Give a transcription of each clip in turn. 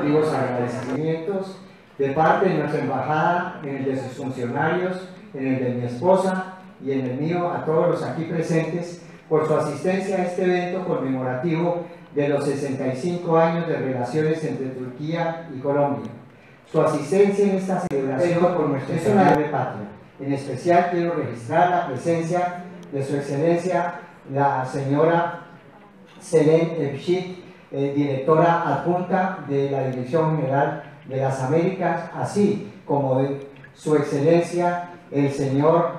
emotivos agradecimientos de parte de nuestra embajada, en el de sus funcionarios, en el de mi esposa y en el mío, a todos los aquí presentes, por su asistencia a este evento conmemorativo de los 65 años de relaciones entre Turquía y Colombia. Su asistencia en esta celebración por nuestra es una de patria. En especial quiero registrar la presencia de su excelencia, la señora Selen Evşit, directora adjunta de la Dirección General de las Américas, así como de su excelencia el señor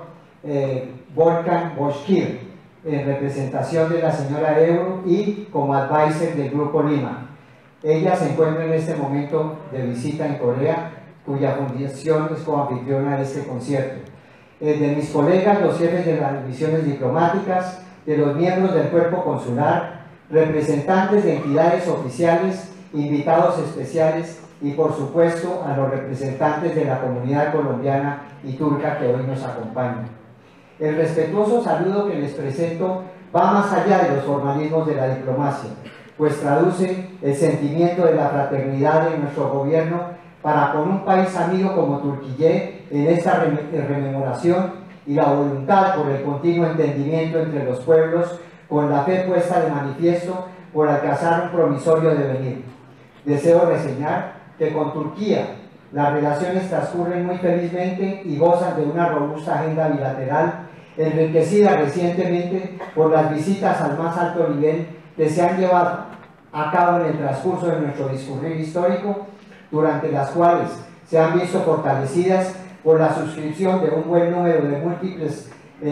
Volkan Bozkir, en representación de la señora Ebru y como advisor del Grupo Lima. Ella se encuentra en este momento de visita en Corea, cuya fundación es coanfitriona de este concierto. De mis colegas, los jefes de las misiones diplomáticas, de los miembros del cuerpo consular, representantes de entidades oficiales, invitados especiales y por supuesto a los representantes de la comunidad colombiana y turca que hoy nos acompañan. El respetuoso saludo que les presento va más allá de los formalismos de la diplomacia, pues traduce el sentimiento de la fraternidad de nuestro gobierno para con un país amigo como Turquía en esta rememoración y la voluntad por el continuo entendimiento entre los pueblos con la fe puesta de manifiesto por alcanzar un promisorio devenir. Deseo reseñar que con Turquía las relaciones transcurren muy felizmente y gozan de una robusta agenda bilateral enriquecida recientemente por las visitas al más alto nivel que se han llevado a cabo en el transcurso de nuestro discurrir histórico, durante las cuales se han visto fortalecidas por la suscripción de un buen número de múltiples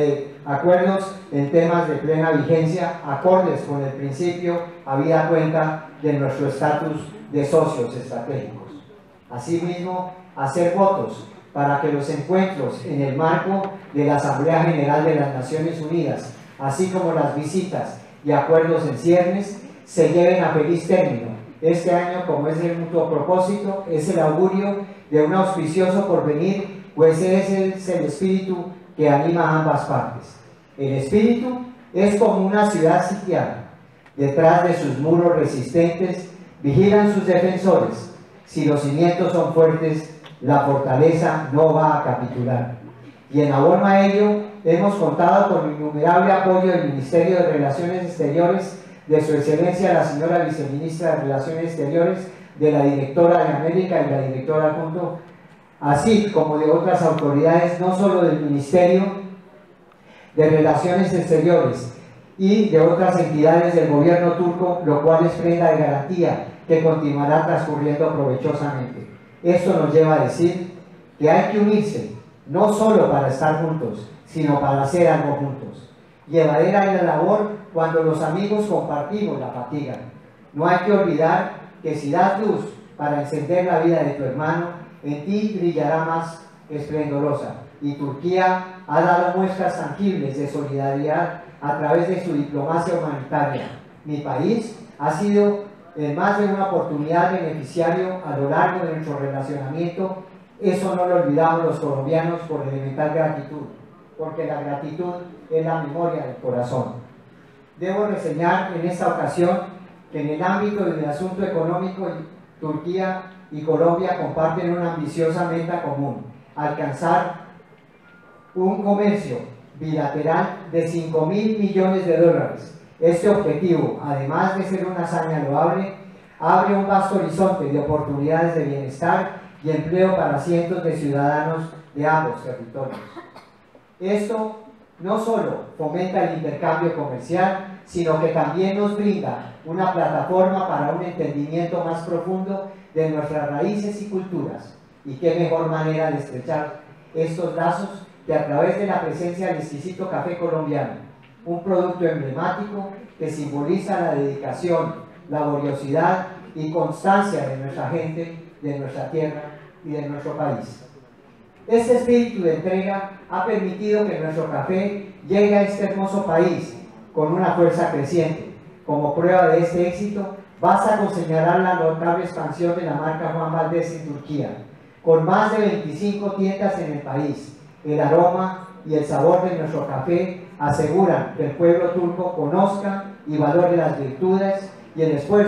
acuerdos en temas de plena vigencia, acordes con el principio habida cuenta de nuestro estatus de socios estratégicos. Asimismo, hacer votos para que los encuentros en el marco de la Asamblea General de las Naciones Unidas, así como las visitas y acuerdos en ciernes, se lleven a feliz término. Este año, como es el mutuo propósito, es el augurio de un auspicioso porvenir, pues ese es el espíritu que anima a ambas partes. El espíritu es como una ciudad sitiada. Detrás de sus muros resistentes vigilan sus defensores. Si los cimientos son fuertes, la fortaleza no va a capitular. Y en abono a ello, hemos contado con innumerable apoyo del Ministerio de Relaciones Exteriores, de su excelencia la señora viceministra de Relaciones Exteriores, de la directora de América y la directora adjunto, así como de otras autoridades, no solo del Ministerio de Relaciones Exteriores y de otras entidades del gobierno turco, lo cual es prenda de garantía que continuará transcurriendo provechosamente. Esto nos lleva a decir que hay que unirse, no solo para estar juntos, sino para hacer algo juntos. Llevadera es la labor cuando los amigos compartimos la fatiga. No hay que olvidar que si das luz para encender la vida de tu hermano, en ti brillará más esplendorosa. Y Turquía ha dado muestras tangibles de solidaridad a través de su diplomacia humanitaria. Mi país ha sido en más de una oportunidad beneficiario a lo largo de nuestro relacionamiento. Eso no lo olvidamos los colombianos por elemental gratitud, porque la gratitud es la memoria del corazón. Debo reseñar en esta ocasión que en el ámbito del asunto económico, Turquía y Colombia comparten una ambiciosa meta común: alcanzar un comercio bilateral de 5.000 millones de dólares. Este objetivo, además de ser una hazaña loable, abre un vasto horizonte de oportunidades de bienestar y empleo para cientos de ciudadanos de ambos territorios. Esto no solo fomenta el intercambio comercial, sino que también nos brinda una plataforma para un entendimiento más profundo de nuestras raíces y culturas. Y qué mejor manera de estrechar estos lazos que a través de la presencia del exquisito café colombiano, un producto emblemático que simboliza la dedicación, laboriosidad y constancia de nuestra gente, de nuestra tierra y de nuestro país. Este espíritu de entrega ha permitido que nuestro café llegue a este hermoso país con una fuerza creciente. Como prueba de este éxito, basta con señalar la notable expansión de la marca Juan Valdez en Turquía, con más de 25 tiendas en el país. El aroma y el sabor de nuestro café aseguran que el pueblo turco conozca y valore las virtudes y el esfuerzo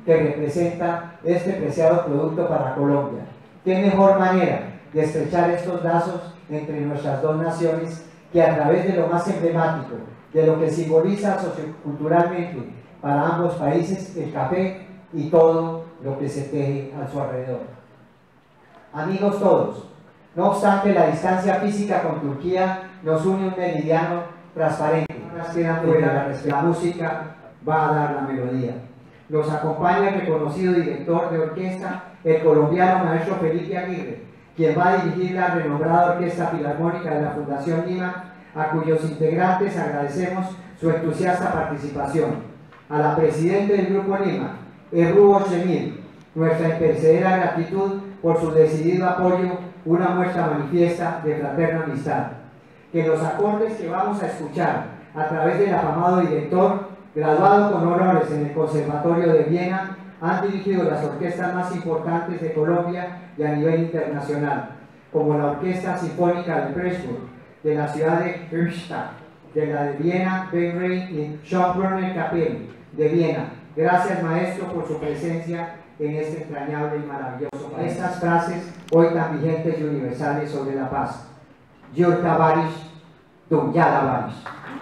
que representa este preciado producto para Colombia. ¿Qué mejor manera de estrechar estos lazos entre nuestras dos naciones que a través de lo más emblemático, de lo que simboliza socioculturalmente para ambos países, el café y todo lo que se teje a su alrededor? Amigos todos, no obstante la distancia física con Turquía nos une un meridiano transparente. La música va a dar la melodía. Nos acompaña el reconocido director de orquesta, el colombiano maestro Felipe Aguirre, quien va a dirigir la renombrada Orquesta Filarmónica de la Fundación Lima, a cuyos integrantes agradecemos su entusiasta participación. A la presidenta del Grupo Lima, Ebru Oshemil, nuestra imperecedera gratitud por su decidido apoyo, una muestra manifiesta de fraterna amistad. Que los acordes que vamos a escuchar a través del afamado director, graduado con honores en el Conservatorio de Viena, han dirigido las orquestas más importantes de Colombia y a nivel internacional, como la Orquesta Sinfónica de Pressburg, de la ciudad de Erstadt, de la de Viena, Benrey y Schönbrunner Kapelle de Viena. Gracias, maestro, por su presencia en este entrañable y maravilloso país. Estas frases hoy tan vigentes y universales sobre la paz. Yurta Barish, Dumyada Barish.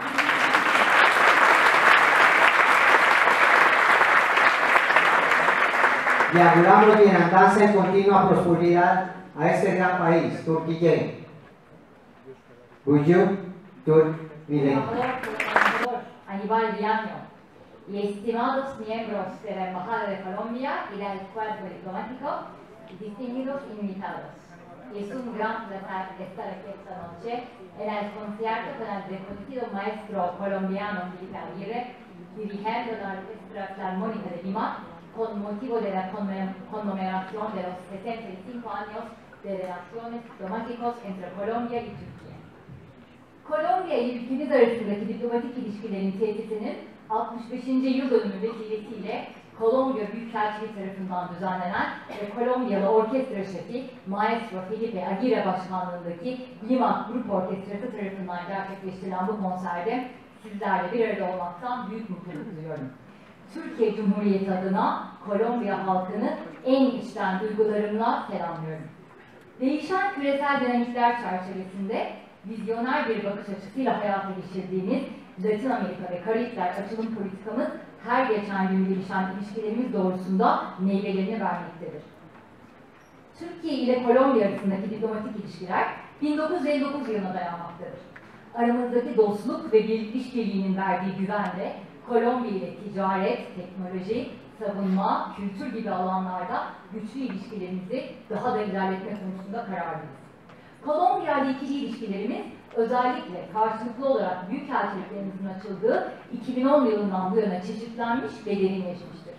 Y auguramos bienandanza y continua prosperidad a este gran país, Turquía. Buyu, Turk, Milen. Aníbal Diaño y estimados miembros de la Embajada de Colombia y del cuerpo diplomático, distinguidos invitados. Es un gran placer estar aquí esta noche en el concierto con el reconocido maestro colombiano Felipe Aguirre, dirigiendo la Orquesta Filarmónica de Lima, con motivo de la conmemoración de los 75 años de relaciones diplomáticas entre Colombia y Türkiye. Kolombiya ile ülkemiz arasındaki diplomatik ilişkilerin tesisinin 65. yıl dönümü vesilesiyle Kolombiya Büyükelçiliği tarafından düzenlenen ve Kolombiyalı orkestra şefi Maestro Felipe Aguirre başkanlığındaki Lima Grup Orkestrası tarafından gerçekleştirilen bu konserde sizlerle bir arada olmaktan büyük mutluluk duyuyorum. Türkiye Cumhuriyeti adına Kolombiya halkını en içten duygularımla selamlıyorum. Değişen küresel dinamikler çerçevesinde vizyoner bir bakış açısıyla hayata geçirdiğimiz Latin Amerika ve Karayipler açılım politikamız her geçen gün gelişen ilişkilerimiz doğrusunda meyvelerini vermektedir. Türkiye ile Kolombiya arasındaki diplomatik ilişkiler 1959 yılına dayanmaktadır. Aramızdaki dostluk ve birlik işbirliğinin verdiği güvenle Kolombiya ile ticaret, teknoloji, savunma, kültür gibi alanlarda güçlü ilişkilerimizi daha da ilerletme konusunda kararlıyız. Kolombiya ile ikili ilişkilerimiz özellikle karşılıklı olarak büyükelçiliklerimizin açıldığı 2010 yılından bu yana çeşitlenmiş ve derinleşmiştir.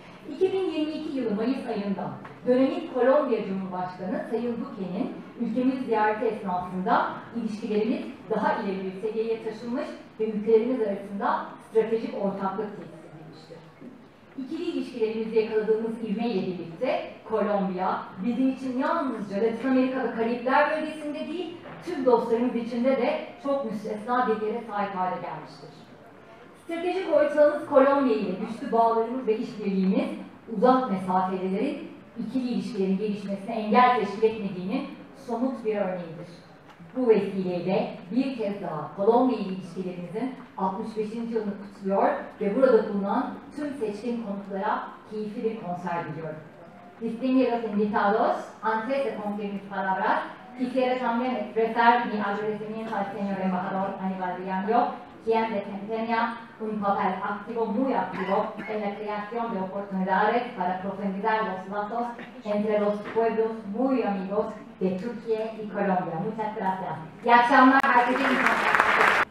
2022 yılı Mayıs ayında dönemin Kolombiya Cumhurbaşkanı Sayın Duque'nin ülkemizi ziyareti esnasında ilişkilerimiz daha ileri bir seviyeye taşınmış ve ülkelerimiz arasında stratejik ortaklık tesis edilmiştir. İkili ilişkilerimizi yakaladığımız ivmeyle birlikte Kolombiya bizim için yalnızca Latin Amerika ve Karayipler bölgesinde değil, tüm dostlarımız içinde de çok müstesna bir yere sahip hale gelmiştir. Stratejik ortağımız Kolombiya ile güçlü bağlarımız ve işbirliğimiz uzak mesafelerin ikili ilişkilerin gelişmesine engel teşkil etmediğinin somut bir örneğidir. Bu vesileyle bir kez daha Kolombiya ile ilişkilerimizin 65. yılını kutluyor ve burada bulunan tüm seçkin konuklara keyifli bir konser diliyorum. Distinguidos invitados, antes de concluir mis palabras, quisiera también expresar mi agradecimiento al señor embajador Aníbal Diaño, quien desempeña un papel activo, muy activo, en la creación de oportunidades para profundizar los lazos entre los pueblos muy amigos de Türkiye y Colombia. Muchas gracias. İyi akşamlar. Herkese iyi akşamlar.